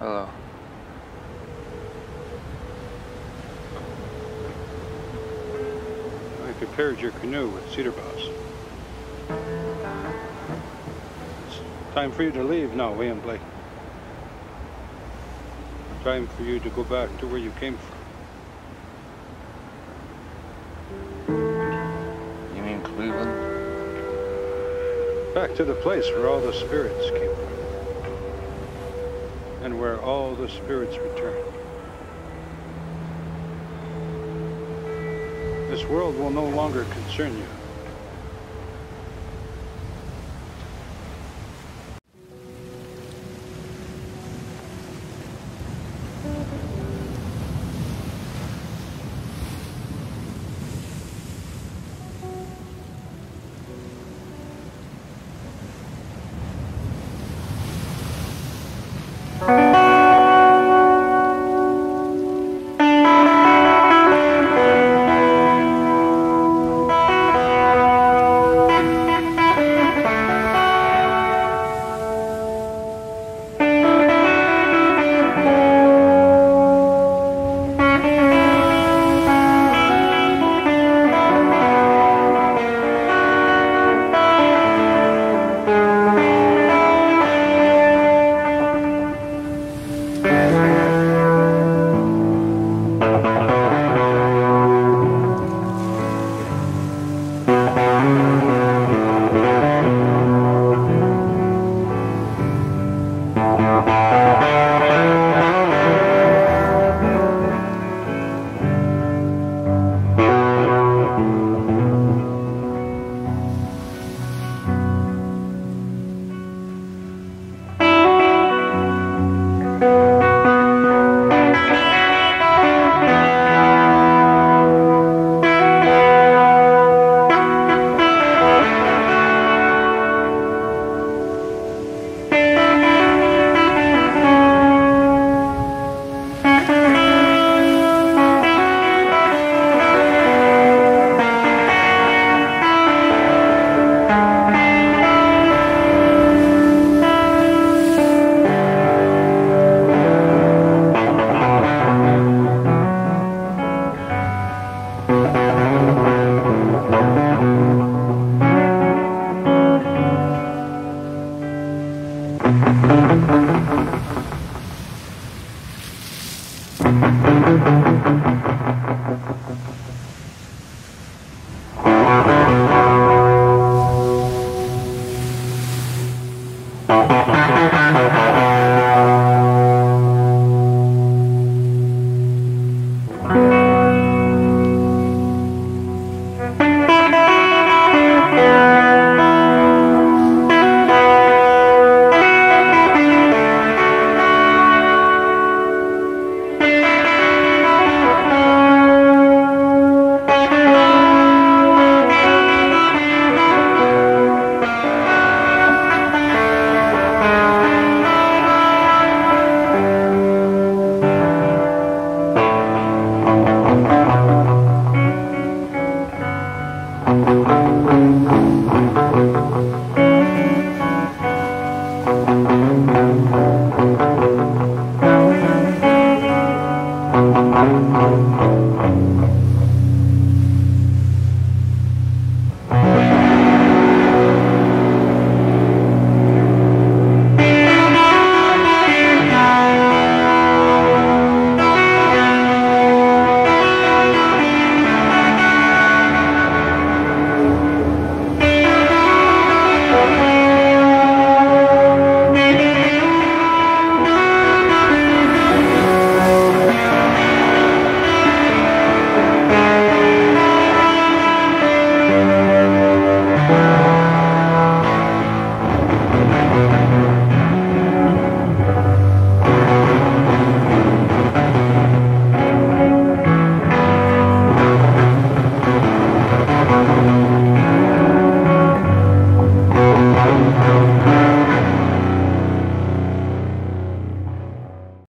Hello. I prepared your canoe with cedar boughs. It's time for you to leave now, William Blake. Time for you to go back to where you came from. You mean Cleveland? Back to the place where all the spirits came from. And where all the spirits return. This world will no longer concern you.